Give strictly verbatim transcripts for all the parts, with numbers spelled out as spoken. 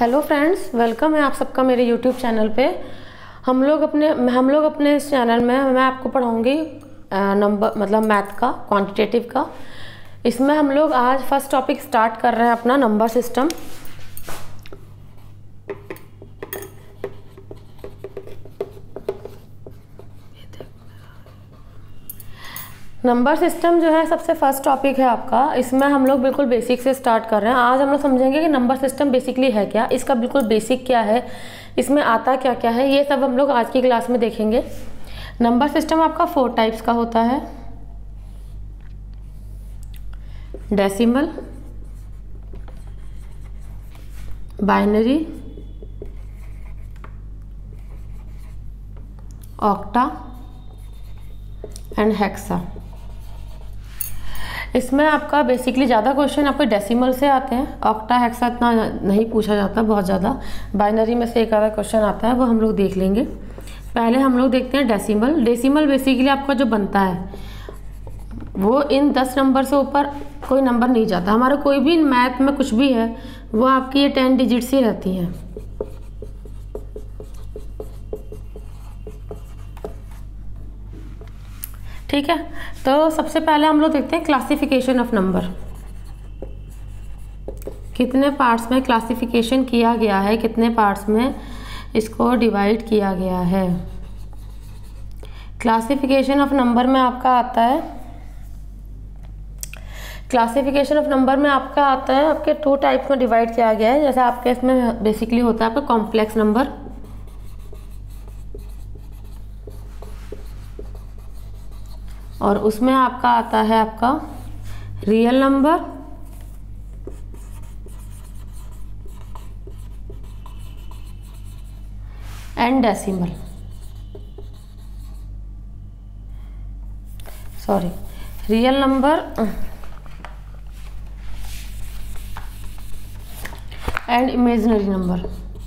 Hello friends, welcome है आप सबका मेरे यूट्यूब चैनल पे। हम लोग अपने हम लोग अपने इस चैनल में मैं आपको पढ़ाऊँगी नंबर मतलब मैथ का, क्वांटिटेटिव का। इसमें हम लोग आज फर्स्ट टॉपिक स्टार्ट कर रहे हैं अपना नंबर सिस्टम। नंबर सिस्टम जो है सबसे फर्स्ट टॉपिक है आपका। इसमें हम लोग बिल्कुल बेसिक से स्टार्ट कर रहे हैं। आज हम लोग समझेंगे कि नंबर सिस्टम बेसिकली है क्या, इसका बिल्कुल बेसिक क्या है, इसमें आता क्या क्या है, ये सब हम लोग आज की क्लास में देखेंगे। नंबर सिस्टम आपका फोर टाइप्स का होता है: decimal, binary, octa and hexa. इसमें आपका बेसिकली ज़्यादा क्वेश्चन आपके डेसिमल से आते हैं। ऑक्टा हेक्सा इतना नहीं पूछा जाता बहुत ज़्यादा। बाइनरी में से एक आधा क्वेश्चन आता है, वो हम लोग देख लेंगे। पहले हम लोग देखते हैं डेसिमल। डेसिमल बेसिकली आपका जो बनता है वो इन दस नंबर से ऊपर कोई नंबर नहीं जाता। हमारा कोई भी मैथ में कुछ भी है वो आपकी ये टेन डिजिट्स ही रहती हैं। ठीक है, तो सबसे पहले हम लोग देखते हैं क्लासिफिकेशन ऑफ नंबर। कितने पार्ट्स में क्लासिफिकेशन किया गया है, कितने पार्ट्स में इसको डिवाइड किया गया है। क्लासिफिकेशन ऑफ नंबर में आपका आता है क्लासिफिकेशन ऑफ नंबर में आपका आता है आपके टू टाइप्स में डिवाइड किया गया है। जैसे आपके इसमें बेसिकली होता है आपका कॉम्प्लेक्स नंबर, और उसमें आपका आता है आपका real number, and decimal. Sorry, real number and imaginary number.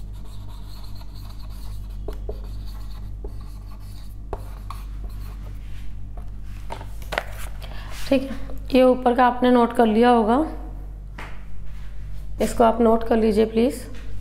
ठीक है, ये ऊपर का आपने नोट कर लिया होगा, इसको आप नोट कर लीजिए प्लीज़।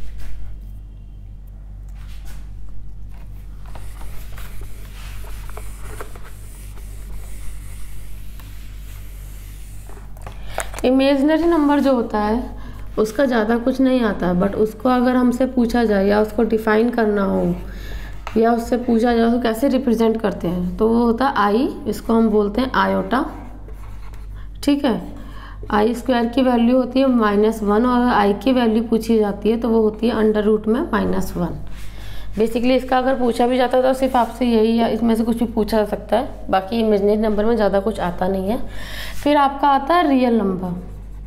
इमेजिनरी नंबर जो होता है उसका ज़्यादा कुछ नहीं आता है, बट उसको अगर हमसे पूछा जाए या उसको डिफाइन करना हो या उससे पूछा जाए तो कैसे रिप्रेजेंट करते हैं, तो वो होता है आई। इसको हम बोलते हैं आयोटा। ठीक है, आई स्क्वायर की वैल्यू होती है माइनस वन, और आई की वैल्यू पूछी जाती है तो वो होती है अंडर रूट में माइनस वन। बेसिकली इसका अगर पूछा भी जाता है तो सिर्फ आपसे यही या इसमें से कुछ भी पूछा जा सकता है, बाकी इमेजिनरी नंबर में ज़्यादा कुछ आता नहीं है। फिर आपका आता है रियल नंबर।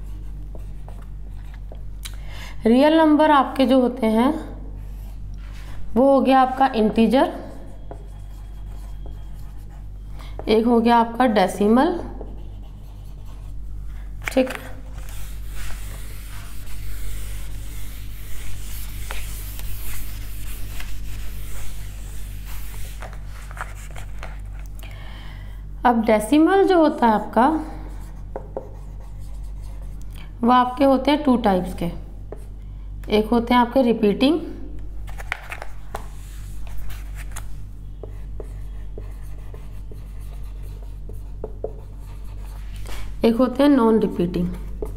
रियल नंबर आपके जो होते हैं वो हो गया आपका इंटीजर, एक हो गया आपका डेसिमल। ठीक, अब डेसिमल जो होता है आपका वो आपके होते हैं टू टाइप्स के। एक होते हैं आपके रिपीटिंग, एक होते हैं नॉन रिपीटिंग।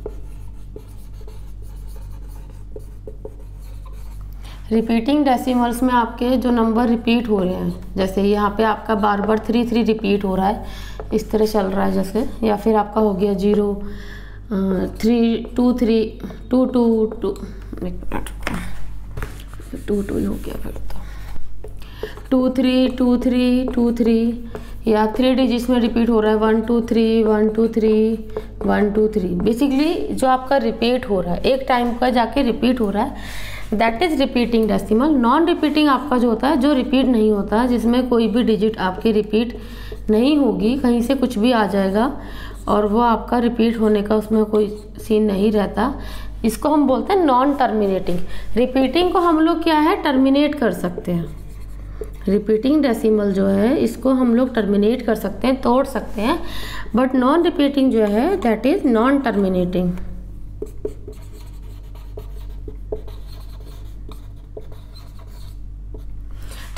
रिपीटिंग डेसिमल्स में आपके जो नंबर रिपीट हो रहे हैं, जैसे यहाँ पे आपका बार बार थ्री थ्री रिपीट हो रहा है, इस तरह चल रहा है जैसे, या फिर आपका हो गया zero three two three two two two एक मिनट टू टू ही हो गया, फिर तो two three two three two three, या थ्री डिजिट्स में रिपीट हो रहा है one two three one two three one two three. Basically जो आपका रिपीट हो रहा है एक टाइम का जाके रिपीट हो रहा है, that is repeating decimal. Non repeating आपका जो होता है जो रिपीट नहीं होता, जिसमें कोई भी डिजिट आपकी रिपीट नहीं होगी, कहीं से कुछ भी आ जाएगा और वो आपका रिपीट होने का उसमें कोई सीन नहीं रहता, इसको हम बोलते हैं नॉन टर्मिनेटिंग। रिपीटिंग को हम लोग क्या है टर्मिनेट कर सकते हैं। रिपीटिंग डेसिमल जो है इसको हम लोग टर्मिनेट कर सकते हैं, तोड़ सकते हैं, बट नॉन रिपीटिंग जो है दैट इज नॉन टर्मिनेटिंग।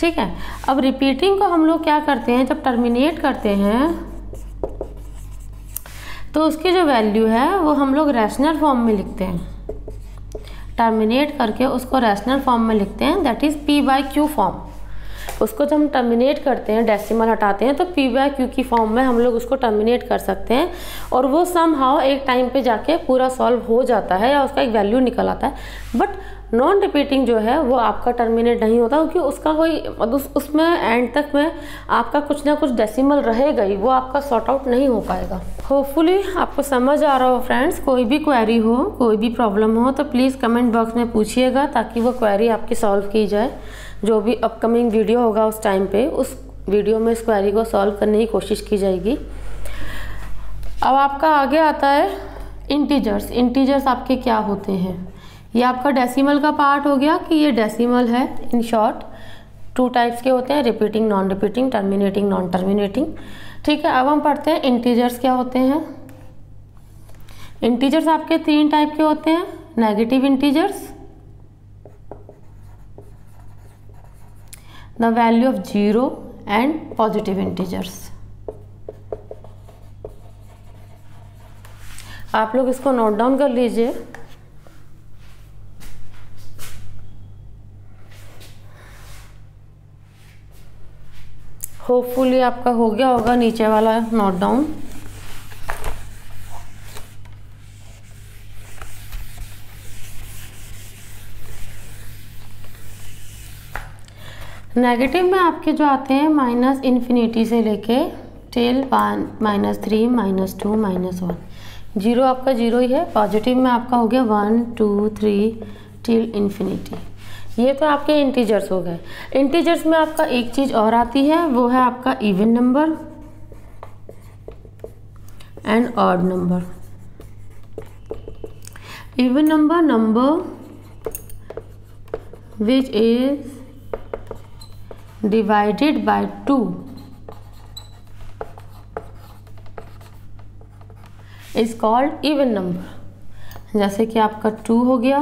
ठीक है। अब रिपीटिंग को हम लोग क्या करते हैं, जब टर्मिनेट करते हैं तो उसकी जो वैल्यू है वो हम लोग रैशनल फॉर्म में लिखते हैं। टर्मिनेट करके उसको रैशनल फॉर्म में लिखते हैं, that is P by Q form. उसको जब हम टर्मिनेट करते हैं, डेसिमल हटाते हैं, तो पी बाई क्यू की फॉर्म में हम लोग उसको टर्मिनेट कर सकते हैं और वो सम हाउ एक टाइम पे जाके पूरा सॉल्व हो जाता है या उसका एक वैल्यू निकल आता है। बट नॉन रिपीटिंग जो है वो आपका टर्मिनेट नहीं होता, क्योंकि उसका कोई उस, उसमें एंड तक में आपका कुछ ना कुछ डेसिमल रहेगा ही, वो आपका सॉर्ट आउट नहीं हो पाएगा। होपफुली आपको समझ आ रहा हो फ्रेंड्स। कोई भी क्वेरी हो, कोई भी प्रॉब्लम हो तो प्लीज़ कमेंट बॉक्स में पूछिएगा, ताकि वो क्वेरी आपकी सॉल्व की जाए। जो भी अपकमिंग वीडियो होगा उस टाइम पे उस वीडियो में इस क्वेरी को सॉल्व करने की कोशिश की जाएगी। अब आपका आगे आता है इंटीजर्स। इंटीजर्स आपके क्या होते हैं, ये आपका डेसिमल का पार्ट हो गया कि ये डेसिमल है। इन शॉर्ट टू टाइप्स के होते हैं, repeating non repeating, terminating non terminating. ठीक है, अब हम पढ़ते हैं इंटीजर्स क्या होते हैं। इंटीजर्स आपके तीन टाइप के होते हैं, negative integers, the value of zero, and positive integers. आप लोग इसको नोट डाउन कर लीजिए। होपफुली आपका हो गया होगा नीचे वाला नोट डाउन। नेगेटिव में आपके जो आते हैं माइनस इन्फिनिटी से लेके till one, minus three, minus two, minus one. Zero आपका जीरो ही है। पॉजिटिव में आपका हो गया one, two, three till infinity. ये तो आपके इंटीजर्स हो गए। इंटीजर्स में आपका एक चीज़ और आती है, वो है आपका even number and odd number. Even number, number which is divided by two is called even number। जैसे कि आपका टू हो गया,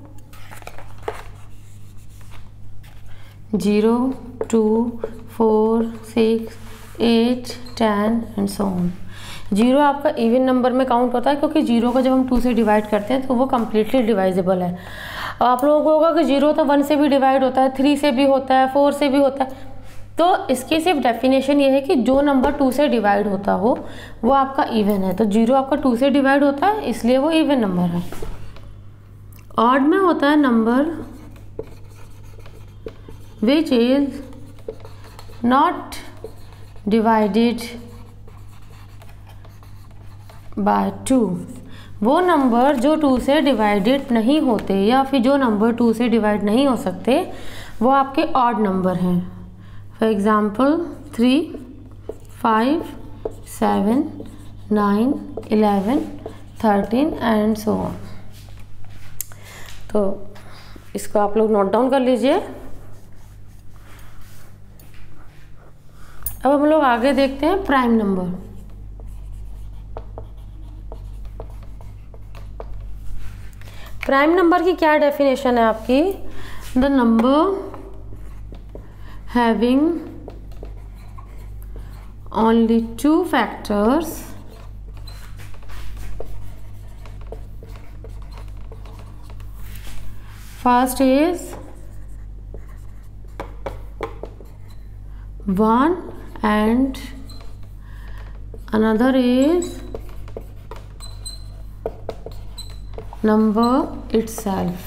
zero, two, four, six, eight, ten and so on. Zero आपका इवन नंबर में काउंट होता है, क्योंकि जीरो को जब हम टू से डिवाइड करते हैं तो वो कम्प्लीटली डिवाइजेबल है। अब आप लोगों को होगा कि जीरो तो वन से भी डिवाइड होता है, थ्री से भी होता है, फोर से भी होता है। तो इसकी सिर्फ डेफिनेशन ये है कि जो नंबर टू से डिवाइड होता हो वो आपका इवन है। तो जीरो आपका टू से डिवाइड होता है, इसलिए वो इवन नंबर है। ऑड में होता है number which is not divided by two. वो नंबर जो टू से डिवाइडेड नहीं होते या फिर जो नंबर टू से डिवाइड नहीं हो सकते वो आपके ऑड नंबर हैं। For example three, five, seven, nine, eleven, thirteen and so on. तो इसको आप लोग नोट डाउन कर लीजिए। अब हम लोग आगे देखते हैं प्राइम नंबर। प्राइम नंबर की क्या डेफिनेशन है आपकी? The number having only two factors first is one and another is number itself.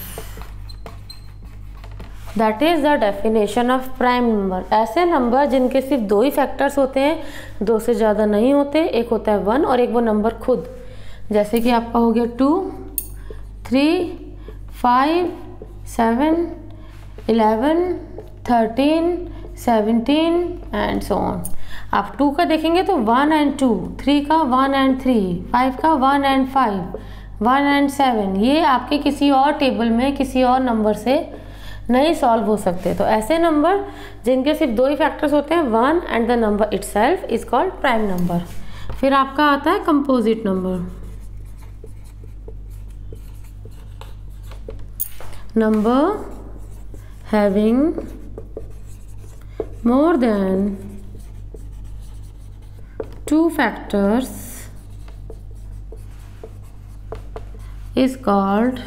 That is the definition of prime number। ऐसे नंबर जिनके सिर्फ दो ही फैक्टर्स होते हैं, दो से ज़्यादा नहीं होते, एक होता है वन और एक वो नंबर खुद। जैसे कि आपका हो गया two, three, five, seven, eleven, thirteen, seventeen and so on. आप टू का देखेंगे तो वन एंड टू, थ्री का वन एंड थ्री, फाइव का one and five, one and seven. ये आपके किसी और टेबल में किसी और नंबर से नहीं सॉल्व हो सकते। तो ऐसे नंबर जिनके सिर्फ दो ही फैक्टर्स होते हैं, one and the number itself is called prime number. फिर आपका आता है composite number. Number having more than two factors is called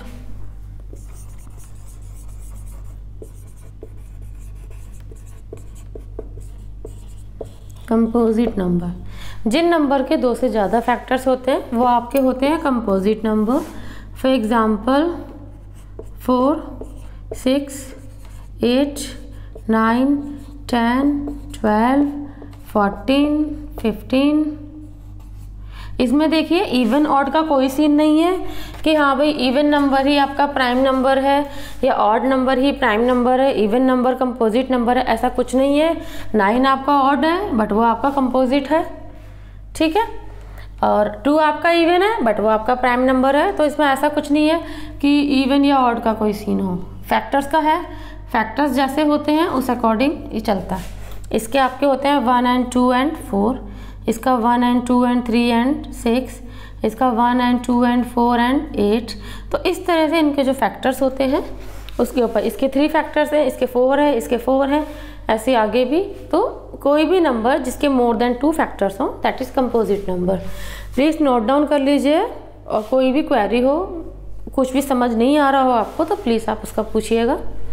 composite number. जिन नंबर के दो से ज़्यादा फैक्टर्स होते हैं वो आपके होते हैं composite number. For example four, six, eight, nine, ten, twelve, fourteen, fifteen. इसमें देखिए इवन ऑड का कोई सीन नहीं है कि हाँ भाई इवन नंबर ही आपका प्राइम नंबर है या ऑड नंबर ही प्राइम नंबर है, इवन नंबर कंपोजिट नंबर है, ऐसा कुछ नहीं है। नाइन आपका ऑड है बट वो आपका कंपोजिट है, ठीक है, और टू आपका इवन है बट वो आपका प्राइम नंबर है। तो इसमें ऐसा कुछ नहीं है कि इवन या ऑड का कोई सीन हो। फैक्टर्स का है, फैक्टर्स जैसे होते हैं उस अकॉर्डिंग ये चलता है। इसके आपके होते हैं one and two and four, इसका one and two and three and six, इसका one and two and four and eight. तो इस तरह से इनके जो फैक्टर्स होते हैं उसके ऊपर इसके थ्री फैक्टर्स हैं, इसके फोर है, इसके फोर हैं, ऐसे आगे भी। तो कोई भी नंबर जिसके मोर देन टू फैक्टर्स हों that is composite number. Please note down कर लीजिए, और कोई भी क्वेरी हो, कुछ भी समझ नहीं आ रहा हो आपको तो प्लीज़ आप उसका पूछिएगा।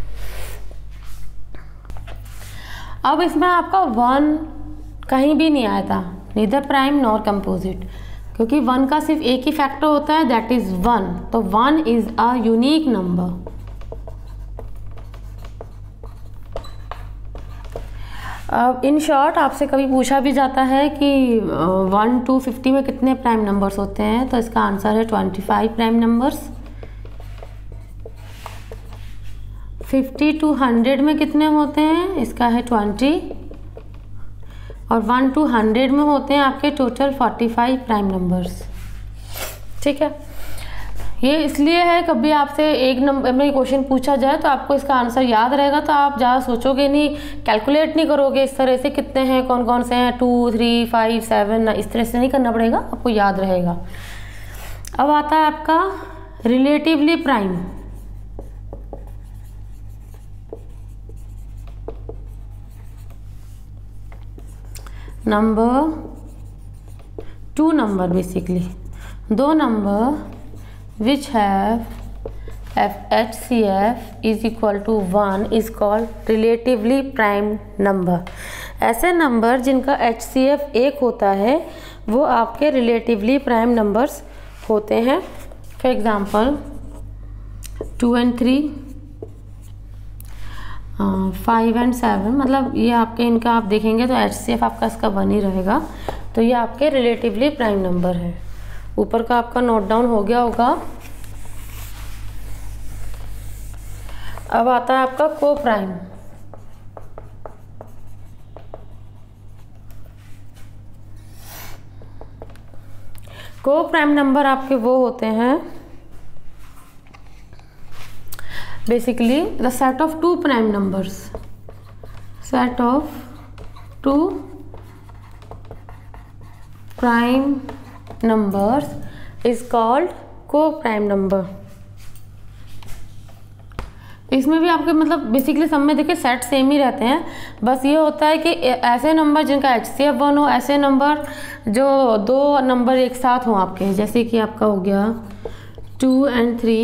अब इसमें आपका वन कहीं भी नहीं आया था, नीदर प्राइम नॉर कंपोजिट, क्योंकि वन का सिर्फ एक ही फैक्टर होता है दैट इज वन। तो one is a unique number. अब इन शॉर्ट आपसे कभी पूछा भी जाता है कि वन टू फिफ्टी में कितने प्राइम नंबर्स होते हैं, तो इसका आंसर है twenty five prime numbers. Fifty to hundred में कितने होते हैं, इसका है ट्वेंटी, और वन टू हंड्रेड में होते हैं आपके total forty five prime numbers, ठीक है। ये इसलिए है कभी आपसे एक नंबर में क्वेश्चन पूछा जाए तो आपको इसका आंसर याद रहेगा, तो आप ज़्यादा सोचोगे नहीं, कैलकुलेट नहीं करोगे इस तरह से कितने हैं, कौन कौन से हैं, टू, थ्री, फाइव, सेवन, इस तरह से नहीं करना पड़ेगा, आपको याद रहेगा। अब आता है आपका relatively prime. Number two number basically दो number which have F H C F is equal to one is called relatively prime number. ऐसे नंबर जिनका एच सी एफ एक होता है वो आपके रिलेटिवली प्राइम नंबर्स होते हैं। For example two and three, five and seven, मतलब ये आपके इनका आप देखेंगे तो एच सी एफ आपका इसका वन ही रहेगा। तो ये आपके रिलेटिवली प्राइम नंबर है। ऊपर का आपका नोट डाउन हो गया होगा। अब आता है आपका को प्राइम। को प्राइम नंबर आपके वो होते हैं basically the set of two prime numbers, set of two prime numbers is called co-prime number। इसमें भी आपके मतलब बेसिकली सब में देखिए सेट सेम ही रहते हैं, बस ये होता है कि ऐसे नंबर जिनका एच सी एफ वन हो, ऐसे नंबर जो दो नंबर एक साथ हों आपके, जैसे कि आपका हो गया two and three,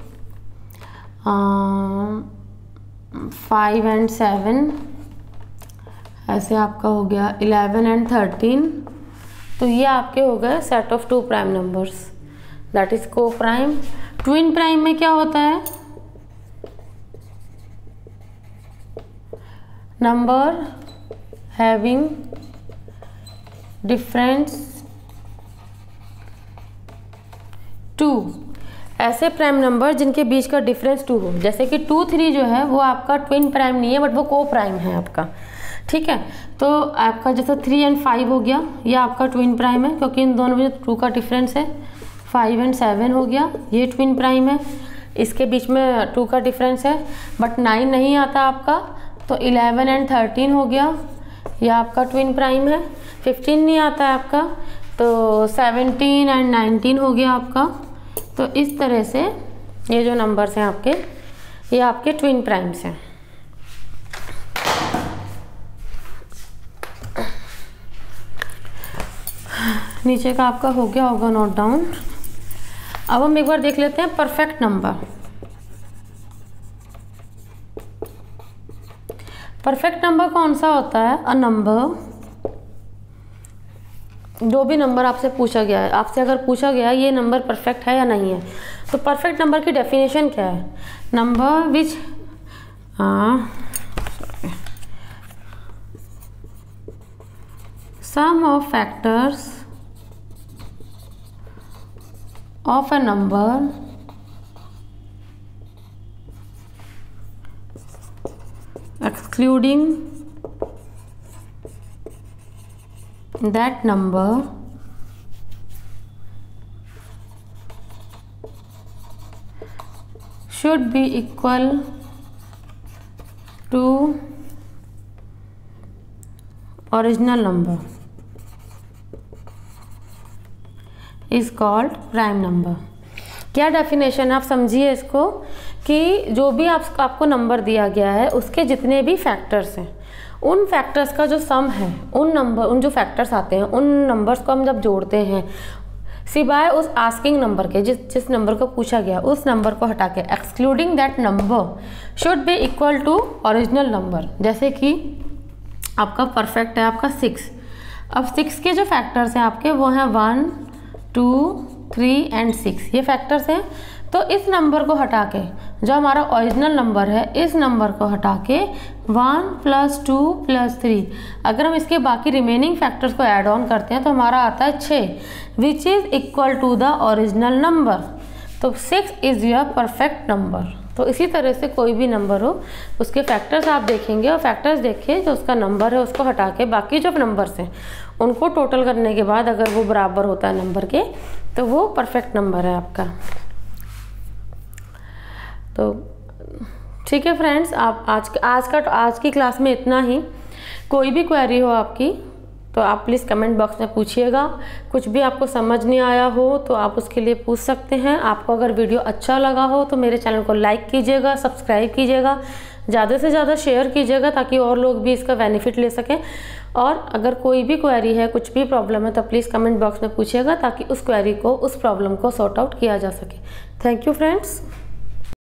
five and seven, ऐसे आपका हो गया इलेवन एंड थर्टीन। तो ये आपके हो गए set of two prime numbers that is coprime. Twin prime में क्या होता है, नंबर हैविंग डिफरेंस टू, ऐसे प्राइम नंबर जिनके बीच का डिफरेंस टू हो, जैसे कि टू थ्री जो है वो आपका ट्विन प्राइम नहीं है बट वो को प्राइम है आपका, ठीक है। तो आपका जैसे थ्री एंड फाइव हो गया, ये आपका ट्विन प्राइम है क्योंकि इन दोनों में टू का डिफरेंस है। फाइव एंड सेवन हो गया, ये ट्विन प्राइम है, इसके बीच में टू का डिफरेंस है, बट नाइन नहीं आता आपका। तो इलेवन एंड थर्टीन हो गया, ये आपका ट्विन प्राइम है। फिफ्टीन नहीं आता है आपका, तो सेवनटीन एंड नाइनटीन हो गया आपका। तो इस तरह से ये जो नंबर्स हैं आपके, ये आपके ट्विन प्राइम्स हैं। नीचे का आपका हो गया होगा नोट डाउन। अब हम एक बार देख लेते हैं परफेक्ट नंबर। परफेक्ट नंबर कौन सा होता है? अ नंबर, जो भी नंबर आपसे पूछा गया है, आपसे अगर पूछा गया है ये नंबर परफेक्ट है या नहीं है, तो परफेक्ट नंबर की डेफिनेशन क्या है? Number which sum of factors of a number excluding that number should be equal to original number is called prime number। क्या डेफिनेशन, आप समझिए इसको कि जो भी आप, आपको नंबर दिया गया है उसके जितने भी फैक्टर्स हैं, उन फैक्टर्स का जो सम है, उन नंबर उन जो फैक्टर्स आते हैं उन नंबर्स को हम जब जोड़ते हैं, सिवाय उस आस्किंग नंबर के, जिस जिस नंबर को पूछा गया उस नंबर को हटा के, excluding that number should be equal to original number. जैसे कि आपका परफेक्ट है आपका सिक्स। अब सिक्स के जो फैक्टर्स हैं आपके वो हैं one, two, three and six, ये फैक्टर्स हैं। तो इस नंबर को हटा के, जो हमारा ओरिजिनल नंबर है, इस नंबर को हटा के one plus two plus three, अगर हम इसके बाकी रिमेनिंग फैक्टर्स को ऐड ऑन करते हैं तो हमारा आता है छः, which is equal to the original number. तो six is your perfect number. तो इसी तरह से कोई भी नंबर हो उसके फैक्टर्स आप देखेंगे और फैक्टर्स देख के जो उसका नंबर है उसको हटा के बाकी जो नंबर्स हैं उनको टोटल करने के बाद अगर वो बराबर होता है नंबर के, तो वो परफेक्ट नंबर है आपका। तो ठीक है फ्रेंड्स, आप आज आज का आज की क्लास में इतना ही। कोई भी क्वेरी हो आपकी तो आप प्लीज़ कमेंट बॉक्स में पूछिएगा। कुछ भी आपको समझ नहीं आया हो तो आप उसके लिए पूछ सकते हैं। आपको अगर वीडियो अच्छा लगा हो तो मेरे चैनल को लाइक कीजिएगा, सब्सक्राइब कीजिएगा, ज़्यादा से ज़्यादा शेयर कीजिएगा ताकि और लोग भी इसका बेनिफिट ले सकें। और अगर कोई भी क्वेरी है, कुछ भी प्रॉब्लम है, तो प्लीज़ कमेंट बॉक्स में पूछिएगा ताकि उस क्वेरी को, उस प्रॉब्लम को सॉर्ट आउट किया जा सके। Thank you friends.